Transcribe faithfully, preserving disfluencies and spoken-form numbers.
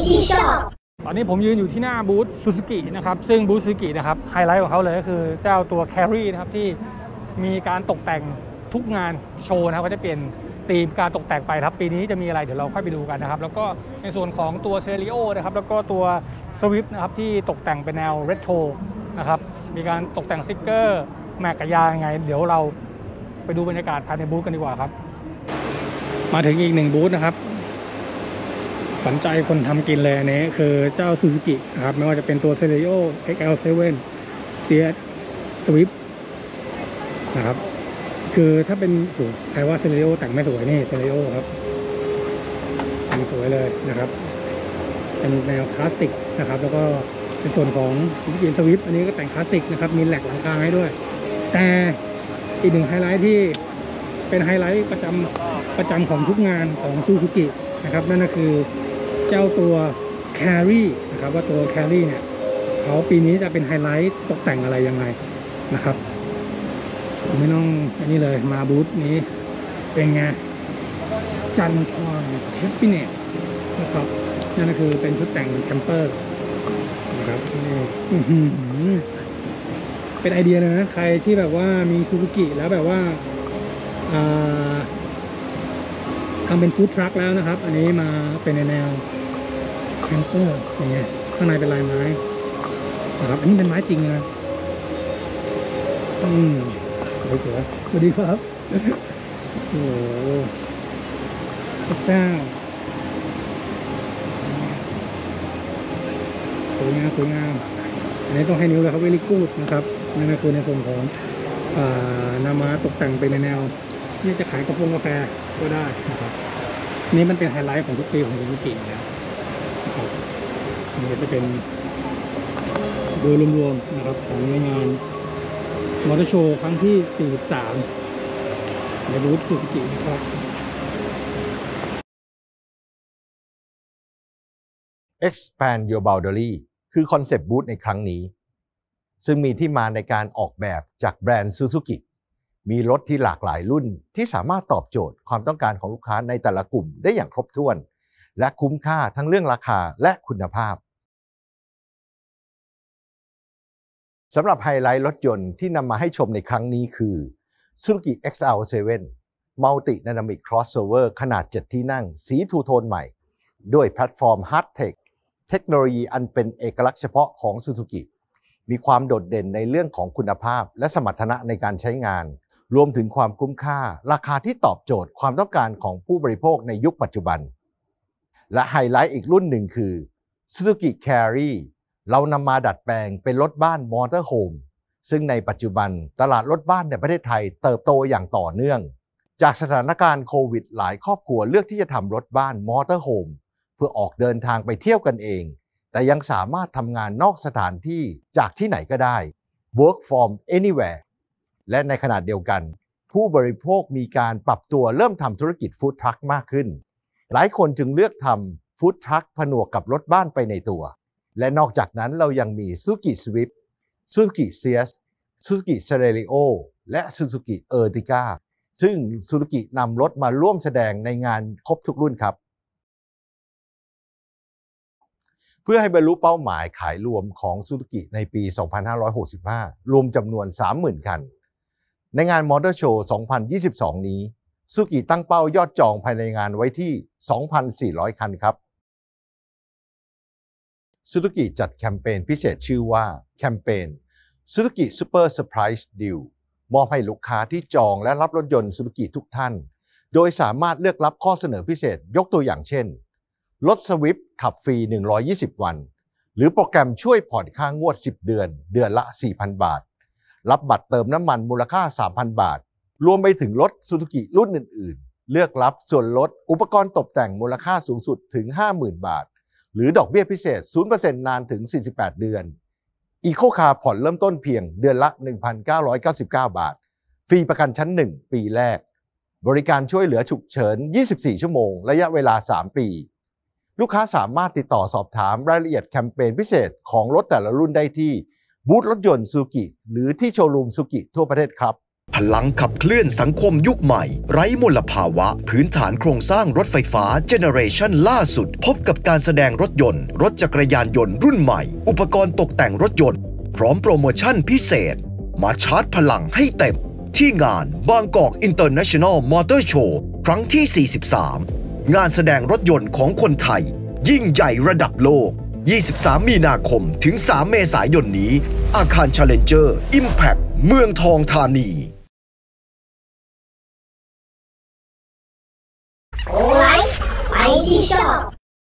Shop ตอนนี้ผมยืนอยู่ที่หน้าบูธ Suzuki นะครับซึ่งบูธ Suzuki นะครับไฮไลท์ของเขาเลยก็คือเจ้าตัว Carry นะครับที่มีการตกแต่งทุกงานโชว์นะครับก็จะเปลี่ยนธีมการตกแต่งไปครับปีนี้จะมีอะไรเดี๋ยวเราค่อยไปดูกันนะครับแล้วก็ในส่วนของตัว Celerio นะครับแล้วก็ตัว Swift นะครับที่ตกแต่งเป็นแนว Retro นะครับมีการตกแต่งสติ๊กเกอร์แม็กกับยางยังไงเดี๋ยวเราไปดูบรรยากาศภายในบูธกันดีกว่าครับมาถึงอีกหนึ่งบูธนะครับขวัญใจคนทำกินเลยอันนี้คือเจ้า Suzuki นะครับไม่ว่าจะเป็นตัว Celerio เอ็กซ์ แอล เซเว่น ซี เอส Swift นะครับคือถ้าเป็นโหใครว่า Celerio แต่งไม่สวยนี่ Celerio ครับแต่งสวยเลยนะครับเป็นแนวคลาสสิกนะครับแล้วก็เป็นส่วนของ Suzuki Swift อันนี้ก็แต่งคลาสสิกนะครับมีแหลกหลังคาให้ด้วยแต่อีกหนึ่งไฮไลท์ที่เป็นไฮไลท์ประจำประจำของทุกงานของ Suzuki นะครับนั่นก็คือเจ้าตัว Carry นะครับว่าตัว Carry เนี่ยเขาปีนี้จะเป็นไฮไลท์ตกแต่งอะไรยังไงนะครับผมไม่ต้องอันนี้เลยมาบูธนี้เป็นไงจันทรแคปปิเนสนะครับนั่นก็คือเป็นชุดแต่งแคมเปอร์นะครับนี่เป็นไอเดียเลยนะใครที่แบบว่ามีซูซูกิแล้วแบบว่าทำเป็นฟู้ดทรัคแล้วนะครับอันนี้มาเป็นในแนวแคมเปอร์อย่างเงี้ยข้างในเป็นลายไม้นะครับอันนี้เป็นไม้จริงนะอืมสวยๆสวัสดีครับโอ้โหพระเจ้าสวยงามสวยงามอันนี้ต้องให้นิ้วเลยครับเวลี่กู๊ดนะครับนั่นก็คือในส่วนของนำมาตกแต่งเป็นในแนวนี่จะขายกาแฟกาแฟก็ได้นะครับนี่มันเป็นไฮไลท์ของทุกปีของซูซูกิแล้วนะครับนี่จะเป็นโดยรวมๆนะครับของงานมอเตอร์โชว์ครั้งที่สี่สิบสามในบูธ Suzuki นะครับ Expand Your Boundary คือคอนเซปต์บูธในครั้งนี้ซึ่งมีที่มาในการออกแบบจากแบรนด์ Suzuki มีรถที่หลากหลายรุ่นที่สามารถตอบโจทย์ความต้องการของลูกค้าในแต่ละกลุ่มได้อย่างครบถ้วนและคุ้มค่าทั้งเรื่องราคาและคุณภาพสำหรับไฮไลท์รถยนต์ที่นำมาให้ชมในครั้งนี้คือ Suzuki เอ็กซ์ แอล เซเว่น Multi Dynamic Crossover ขนาดเจ็ดที่นั่งสีทูโทนใหม่ด้วยแพลตฟอร์ม Hardtech เทคโนโลยีอันเป็นเอกลักษณ์เฉพาะของ Suzuki มีความโดดเด่นในเรื่องของคุณภาพและสมรรถนะในการใช้งานรวมถึงความคุ้มค่าราคาที่ตอบโจทย์ความต้องการของผู้บริโภคในยุคปัจจุบันและไฮไลท์อีกรุ่นหนึ่งคือ Suzuki Carryเรานำมาดัดแปลงเป็นรถบ้านมอเตอร์โฮมซึ่งในปัจจุบันตลาดรถบ้านในประเทศไทยเติบโตอย่างต่อเนื่องจากสถานการณ์โควิดหลายครอบครัวเลือกที่จะทำรถบ้านมอเตอร์โฮมเพื่อออกเดินทางไปเที่ยวกันเองแต่ยังสามารถทำงานนอกสถานที่จากที่ไหนก็ได้ Work from anywhere และในขณะเดียวกันผู้บริโภคมีการปรับตัวเริ่มทำธุรกิจฟู้ดทรัคมากขึ้นหลายคนจึงเลือกทำฟู้ดทรัคผนวกกับรถบ้านไปในตัวและนอกจากนั้นเรายังมี Suzuki Swift Suzuki ซี เอส Suzuki Celerio และ Suzuki Ertiga ซึ่ง Suzuki นำรถมาร่วมแสดงในงานครบทุกรุ่นครับเพื่อให้บรรลุเป้าหมายขายรวมของ Suzuki ในปี สองพันห้าร้อยหกสิบห้า รวมจำนวน สามหมื่น คันในงาน Motor Show สองพันยี่สิบสอง นี้ Suzuki ตั้งเป้ายอดจองภายในงานไว้ที่ สองพันสี่ร้อย คันครับSuzuki จัดแคมเปญพิเศษชื่อว่าแคมเปญ Suzuki Super Surprise Deal มอบให้ลูกค้าที่จองและรับรถยนต์ Suzuki ทุกท่านโดยสามารถเลือกรับข้อเสนอพิเศษยกตัวอย่างเช่นรถ Swift ขับฟรีหนึ่งร้อยยี่สิบวันหรือโปรแกรมช่วยผ่อนค่างวดสิบเดือนเดือนละ สี่พัน บาทรับบัตรเติมน้ำมันมูลค่า สามพัน บาทรวมไปถึงรถ Suzuki รุ่นอื่นๆเลือกรับส่วนลดอุปกรณ์ตกแต่งมูลค่าสูงสุดถึง ห้าหมื่น บาทหรือดอกเบี้ยพิเศษ ศูนย์เปอร์เซ็นต์ นานถึง สี่สิบแปด เดือน Eco Car ผ่อนเริ่มต้นเพียงเดือนละ หนึ่งพันเก้าร้อยเก้าสิบเก้า บาทฟรีประกันชั้นหนึ่งปีแรกบริการช่วยเหลือฉุกเฉินยี่สิบสี่ชั่วโมงระยะเวลาสามปีลูกค้าสามารถติดต่อสอบถามรายละเอียดแคมเปญพิเศษของรถแต่ละรุ่นได้ที่บูธรถยนต์ Suzuki หรือที่โชว์รูม Suzuki ทั่วประเทศครับพลังขับเคลื่อนสังคมยุคใหม่ไร้มลภาวะพื้นฐานโครงสร้างรถไฟฟ้าเจเนอเรชันล่าสุดพบกับการแสดงรถยนต์รถจักรยานยนต์รุ่นใหม่อุปกรณ์ตกแต่งรถยนต์พร้อมโปรโมชั่นพิเศษมาชาร์จพลังให้เต็มที่งานบางกอก International Motor Show ครั้งที่ สี่สิบสาม งานแสดงรถยนต์ของคนไทยยิ่งใหญ่ระดับโลก ยี่สิบสาม มีนาคมถึง สาม เมษายนนี้อาคาร Challenger Impact เมืองทองธานีโอไลฟ์ไปที่ชอบ